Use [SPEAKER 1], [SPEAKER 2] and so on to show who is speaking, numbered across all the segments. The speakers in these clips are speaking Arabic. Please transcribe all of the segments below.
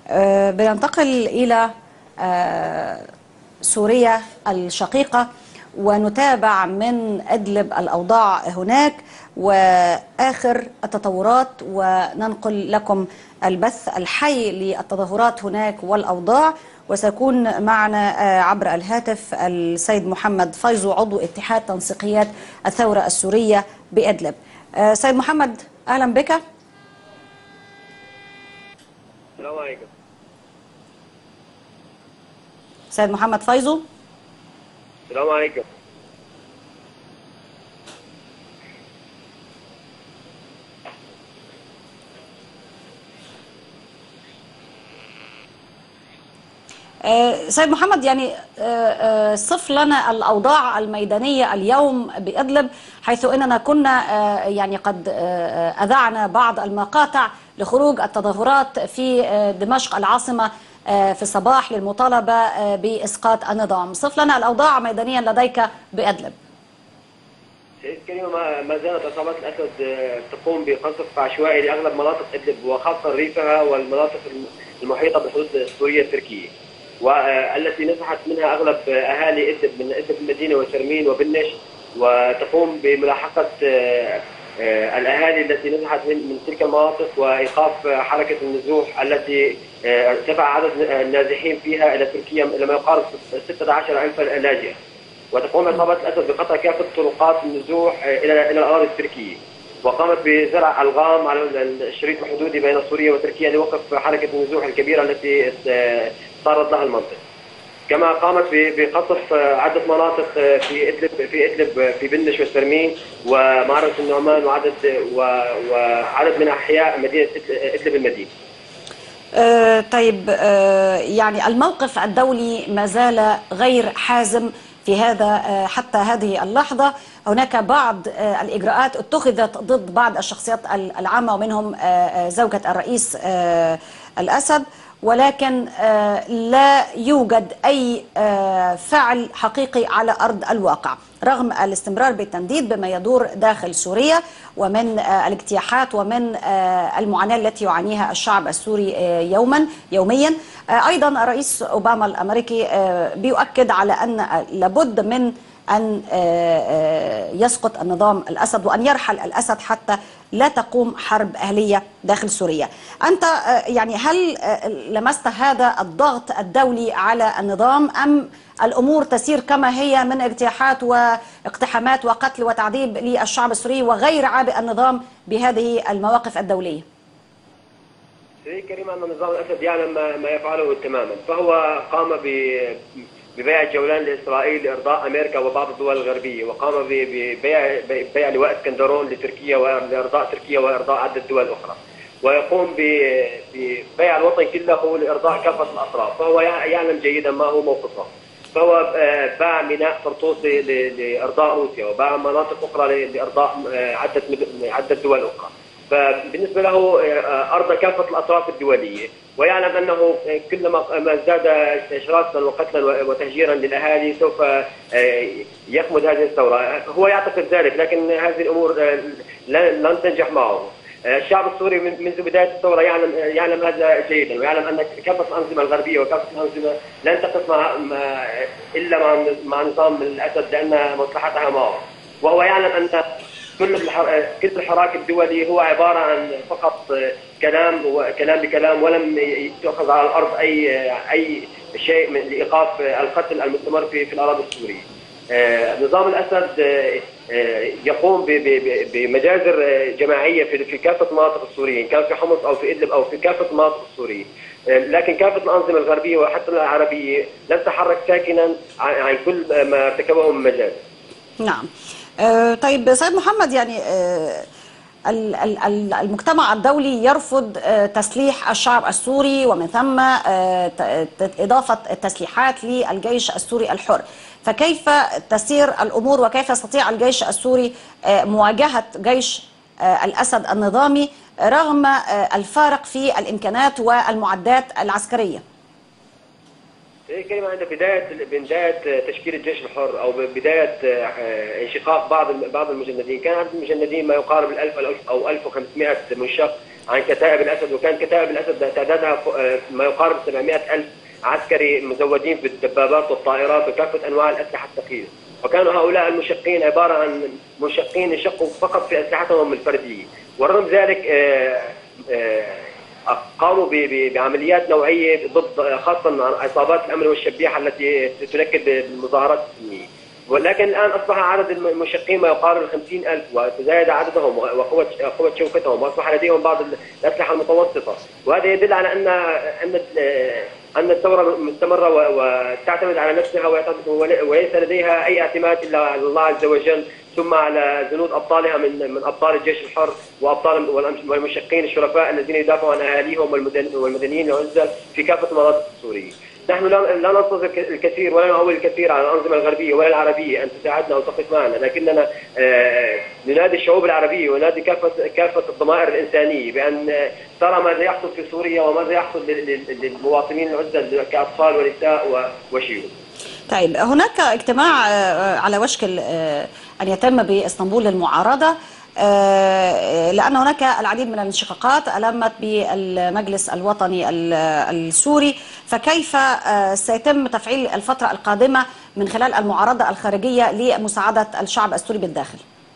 [SPEAKER 1] بننتقل إلى سوريا الشقيقة ونتابع من إدلب الأوضاع هناك وآخر التطورات، وننقل لكم البث الحي للتظاهرات هناك والأوضاع. وسيكون معنا عبر الهاتف السيد محمد فايزو، عضو اتحاد تنسيقيات الثورة السورية بإدلب. سيد محمد، أهلا بك.
[SPEAKER 2] السلام عليكم.
[SPEAKER 1] سيد محمد فايزو.
[SPEAKER 2] السلام عليكم.
[SPEAKER 1] سيد محمد، يعني صف لنا الأوضاع الميدانية اليوم بإدلب، حيث أننا كنا يعني قد أذعنا بعض المقاطع لخروج التظاهرات في دمشق العاصمة في الصباح للمطالبة بإسقاط النظام. صف لنا الأوضاع ميدانيا لديك بإدلب.
[SPEAKER 2] سيد كريمة، ما زالت عصابات الأسد تقوم بقصف عشوائي لأغلب مناطق إدلب، وخاصة ريفها والمناطق المحيطة بالحدود السورية التركية، والتي نزحت منها أغلب أهالي إدلب من إدلب المدينة وترمين وبنش، وتقوم بملاحقة الأهالي التي نزحت من تلك المناطق وإيقاف حركة النزوح التي ارتفع عدد النازحين فيها إلى تركيا إلى ما يقارب 16,000 لاجئ. وتقوم عصابات الأسد بقطع كافة طرقات النزوح إلى الأراضي التركية، وقامت بزرع ألغام على الشريط الحدودي بين سوريا وتركيا لوقف حركة النزوح الكبيرة التي صارت لها المنطقة. كما قامت بقصف عدة مناطق في إدلب في بندش والترمين ومعرة النعمان وعدد من أحياء مدينة إدلب المدينة.
[SPEAKER 1] طيب، يعني الموقف الدولي ما زال غير حازم في هذا حتى هذه اللحظة. هناك بعض الإجراءات اتخذت ضد بعض الشخصيات العامة ومنهم زوجة الرئيس الأسد، ولكن لا يوجد أي فعل حقيقي على أرض الواقع، رغم الاستمرار بالتنديد بما يدور داخل سوريا ومن الاجتياحات ومن المعاناة التي يعانيها الشعب السوري يوميا. أيضا الرئيس أوباما الأمريكي بيؤكد على أن لابد من أن يسقط النظام الأسد وأن يرحل الأسد حتى لا تقوم حرب أهلية داخل سوريا. أنت يعني هل لمست هذا الضغط الدولي على النظام، أم الأمور تسير كما هي من اجتياحات واقتحامات وقتل وتعذيب للشعب السوري وغير عابئ النظام بهذه المواقف الدولية؟
[SPEAKER 2] سيدي كريم، أن نظام الأسد يعلم ما يفعله تماما، فهو قام ببيع الجولان لإسرائيل لإرضاء أمريكا وبعض الدول الغربية، وقام ببيع لواء اسكندرون لتركيا ولإرضاء تركيا وإرضاء عدة دول أخرى، ويقوم ببيع الوطن كله لإرضاء كافة الأطراف، فهو يعلم جيدا ما هو موقفه. فهو باع ميناء فرطوسي لإرضاء روسيا، وباع مناطق أخرى لإرضاء عدة دول أخرى. فبالنسبة له أرضى كافة الأطراف الدولية، ويعلم أنه كلما ازداد شراسة وقتلا وتهجيرا للأهالي سوف يخمد هذه الثورة. هو يعتقد ذلك، لكن هذه الأمور لن تنجح معه. الشعب السوري منذ بداية الثورة يعلم هذا جيدا، ويعلم أن كافة الأنظمة الغربية وكافة الأنظمة لن تقف إلا مع نظام الأسد لأن مصلحتها معه. وهو يعلم أن كل الحراك الدولي هو عبارة عن فقط كلام بكلام، ولم تؤخذ على الأرض أي شيء لإيقاف القتل المستمر في الأراضي السورية. نظام الأسد يقوم بمجازر جماعية في كافة مناطق السوريين، كان في حمص أو في إدلب أو في كافة المناطق السورية، لكن كافة الأنظمة الغربية وحتى العربية لم تحرك ساكنا عن كل ما ارتكبه من مجازر.
[SPEAKER 1] نعم. طيب سيد محمد، يعني المجتمع الدولي يرفض تسليح الشعب السوري ومن ثم إضافة التسليحات للجيش السوري الحر، فكيف تسير الأمور وكيف يستطيع الجيش السوري مواجهة جيش الأسد النظامي رغم الفارق في الإمكانات والمعدات العسكرية؟
[SPEAKER 2] كلمة عند بداية تشكيل الجيش الحر أو بداية انشقاق بعض المجندين، كان عدد المجندين ما يقارب 1000 أو 1500 منشق عن كتائب الاسد، وكان كتائب الاسد تعدادها ما يقارب 700,000 عسكري مزودين بالدبابات والطائرات وكافه انواع الاسلحه الثقيله. وكانوا هؤلاء المشقين عباره عن مشقين يشقوا فقط في اسلحتهم الفرديه، ورغم ذلك قاموا بعمليات نوعيه ضد خاصه عصابات الامن والشبيحه التي تنكد بالمظاهرات السلميه. ولكن الان اصبح عدد المشقين ما يقارب 50,000 وتزايد عددهم وقوه شوكتهم، واصبح لديهم بعض الاسلحه المتوسطه، وهذا يدل على ان الثوره مستمره وتعتمد على نفسها وليس لديها اي اعتماد الا على الله عز وجل، ثم على جنود ابطالها من ابطال الجيش الحر وابطال والمشقين الشرفاء الذين يدافعوا عن اهاليهم والمدنيين العزل في كافه المناطق السوريه. نحن لا ننتظر الكثير ولا نعول الكثير على الانظمه الغربيه ولا العربيه ان تساعدنا او تقف معنا، لكننا ننادي الشعوب العربيه وننادي كافه الضمائر الانسانيه بان ترى ماذا يحصل في سوريا وماذا يحصل للمواطنين العزل كاطفال ونساء وشيوخ.
[SPEAKER 1] طيب، هناك اجتماع على وشك أن يتم بإسطنبول للمعارضة، لأن هناك العديد من الانشقاقات ألمت بالمجلس الوطني السوري، فكيف سيتم تفعيل الفترة القادمة من خلال المعارضة الخارجية لمساعدة الشعب السوري بالداخل؟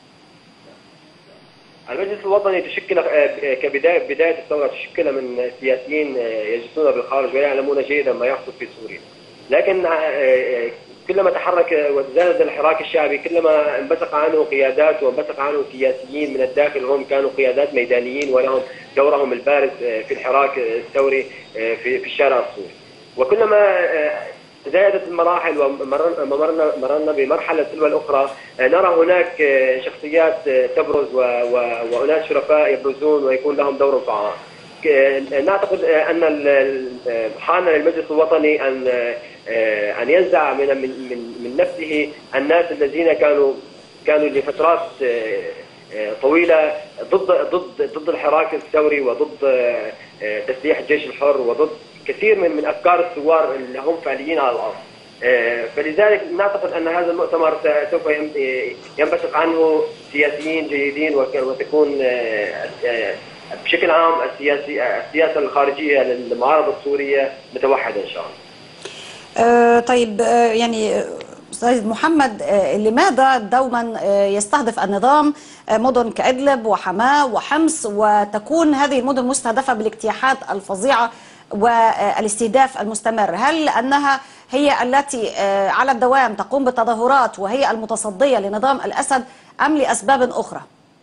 [SPEAKER 2] المجلس الوطني تشكل بداية الثورة تشكل من سياسيين يجلسون بالخارج ويعلمون جيدا ما يحصل في سوريا، لكن كلما تحرك وتزايد الحراك الشعبي كلما انبثق عنه قيادات وانبثق عنه سياسيين من الداخل، هم كانوا قيادات ميدانيين ولهم دورهم البارز في الحراك الثوري في الشارع السوري. وكلما تزايدت المراحل ومررنا بمرحله تلو الاخرى نرى هناك شخصيات تبرز واناس شرفاء يبرزون ويكون لهم دور فعال. نعتقد ان حان للمجلس الوطني ان ينزع من نفسه الناس الذين كانوا لفترات طويله ضد الحراك الثوري وضد تسليح الجيش الحر وضد كثير من افكار الثوار اللي هم فعليين على الارض. فلذلك نعتقد ان هذا المؤتمر سوف ينبثق عنه سياسيين جيدين، وتكون بشكل عام السياسه الخارجيه للمعارضه السوريه متوحده ان شاء الله.
[SPEAKER 1] طيب، يعني أستاذ محمد، لماذا دوما يستهدف النظام مدن كإدلب وحماة وحمص، وتكون هذه المدن مستهدفة بالاجتياحات الفظيعة والاستهداف المستمر؟ هل أنها هي التي على الدوام تقوم بالتظاهرات وهي المتصدية لنظام الأسد، أم لأسباب أخرى؟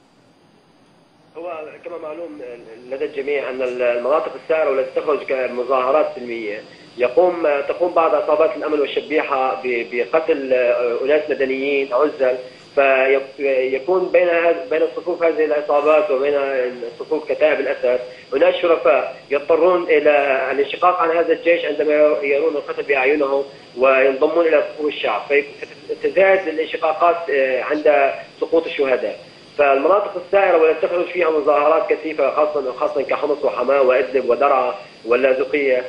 [SPEAKER 2] هو كما معلوم لدى الجميع أن المناطق السائرة والتي تخرج كمظاهرات سلمية تقوم بعض عصابات الأمن والشبيحة بقتل أناس مدنيين عزل، فيكون بين صفوف هذه العصابات وبين صفوف كتائب الأسد أناس شرفاء يضطرون إلى الانشقاق عن هذا الجيش عندما يرون القتل بأعينهم وينضمون إلى صفوف الشعب، فتزداد الانشقاقات عند سقوط الشهداء. فالمناطق السائرة والتي تخرج فيها مظاهرات كثيفة خاصة كحمص وحماة وإدلب ودرعا واللاذقية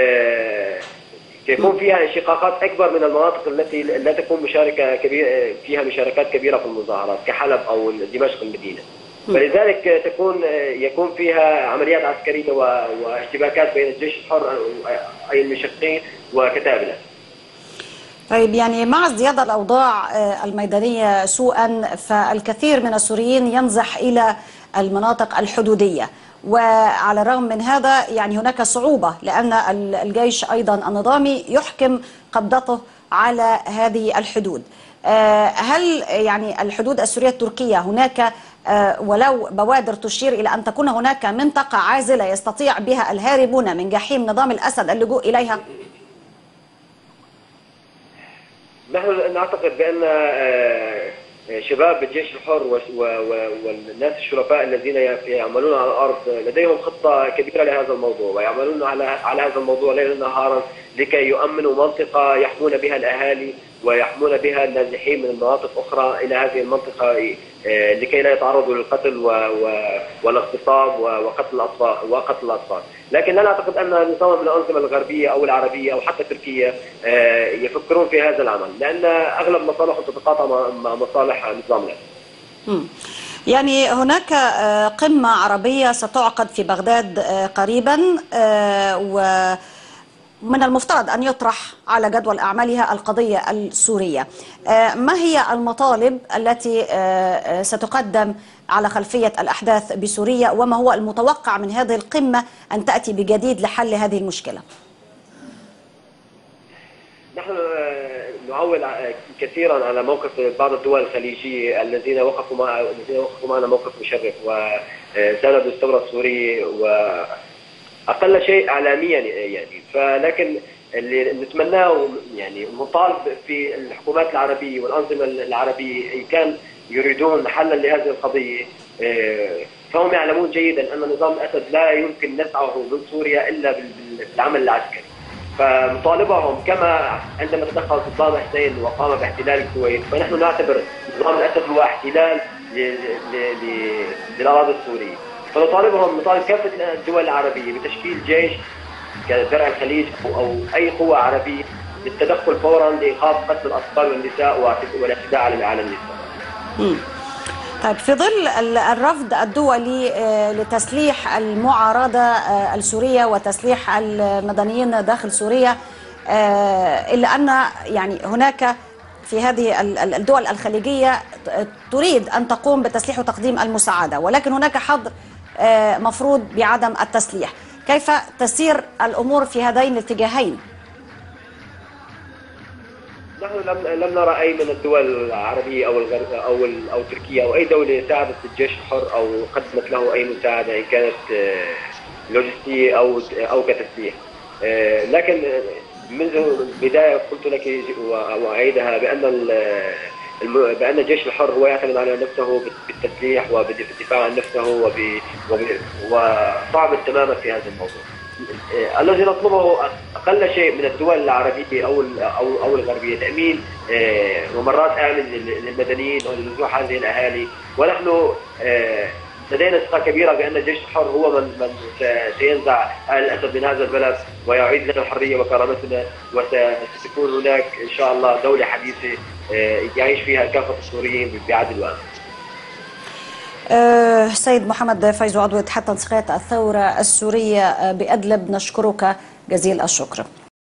[SPEAKER 2] يكون فيها انشقاقات أكبر من المناطق التي لا تكون فيها مشاركات كبيرة في المظاهرات كحلب أو دمشق المدينة. فلذلك يكون فيها عمليات عسكرية واشتباكات بين الجيش الحر أي المشقين وكتائب الأسد.
[SPEAKER 1] طيب، يعني مع ازدياد الأوضاع الميدانية سوءا، فالكثير من السوريين ينزح إلى المناطق الحدودية، وعلى الرغم من هذا يعني هناك صعوبة لأن الجيش أيضا النظامي يحكم قبضته على هذه الحدود. هل يعني الحدود السورية التركية هناك ولو بوادر تشير إلى أن تكون هناك منطقة عازلة يستطيع بها الهاربون من جحيم نظام الأسد اللجوء إليها؟
[SPEAKER 2] نحن نعتقد بأن شباب الجيش الحر والناس الشرفاء الذين يعملون على الأرض لديهم خطة كبيرة لهذا الموضوع، ويعملون على هذا الموضوع ليلا نهارا لكي يؤمنوا منطقة يحمون بها الأهالي ويحمون بها النازحين من مناطق أخرى إلى هذه المنطقة لكي لا يتعرضوا للقتل والاغتصاب وقتل الأطفال. لكن لا نعتقد أن نظام من الأنظمة الغربية أو العربية أو حتى تركيا يفكرون في هذا العمل، لأن أغلب مصالحهم تتقاطع مع مصالح نظام الأسد.
[SPEAKER 1] يعني هناك قمة عربية ستعقد في بغداد قريبا، ومن المفترض أن يطرح على جدول أعمالها القضية السورية. ما هي المطالب التي ستقدم على خلفية الأحداث بسوريا، وما هو المتوقع من هذه القمة أن تأتي بجديد لحل هذه المشكلة؟
[SPEAKER 2] نحن نعول كثيرا على موقف بعض الدول الخليجيه الذين وقفوا معنا موقف مشرف وساندوا الثوره السوريه واقل شيء اعلاميا يعني. فلكن اللي نتمناه يعني مطالب في الحكومات العربيه والانظمه العربيه ان كان يريدون حلا لهذه القضيه، فهم يعلمون جيدا ان نظام الاسد لا يمكن نزعه من سوريا الا بالعمل العسكري. فمطالبهم كما عندما تدخل صدام حسين وقام باحتلال الكويت، فنحن نعتبر نظام الاسد هو احتلال للاراضي السوريه. نطالب كافه الدول العربيه بتشكيل جيش كدرع الخليج او اي قوه عربيه للتدخل فورا لايقاف قتل الاطفال والنساء والاعتداء على النساء.
[SPEAKER 1] طيب، في ظل الرفض الدولي لتسليح المعارضة السورية وتسليح المدنيين داخل سوريا، إلا أن يعني هناك في هذه الدول الخليجية تريد أن تقوم بتسليح وتقديم المساعدة، ولكن هناك حظر مفروض بعدم التسليح. كيف تسير الأمور في هذين الاتجاهين؟
[SPEAKER 2] نحن لم نرى اي من الدول العربيه او تركيا او اي دوله ساعدت الجيش الحر او قدمت له اي مساعده ان كانت لوجستيه او كتسليح. لكن منذ البدايه قلت لك واعيدها بان الجيش الحر هو يعتمد على نفسه بالتسليح وبالدفاع عن نفسه وصعب تماما في هذا الموضوع. الذي نطلبه اقل شيء من الدول العربيه او الغربيه تامين ممرات امن للمدنيين ولنزوح هذه الاهالي. ونحن لدينا ثقه كبيره بان الجيش الحر هو من سينزع اهل الاسد من هذا البلد ويعيد لنا الحريه وكرامتنا، وستكون هناك ان شاء الله دوله حديثه يعيش فيها كافه السوريين بعدل وامن.
[SPEAKER 1] سيد محمد فايز، عضو اتحاد تنسيقية الثورة السورية بأدلب، نشكرك جزيل الشكر.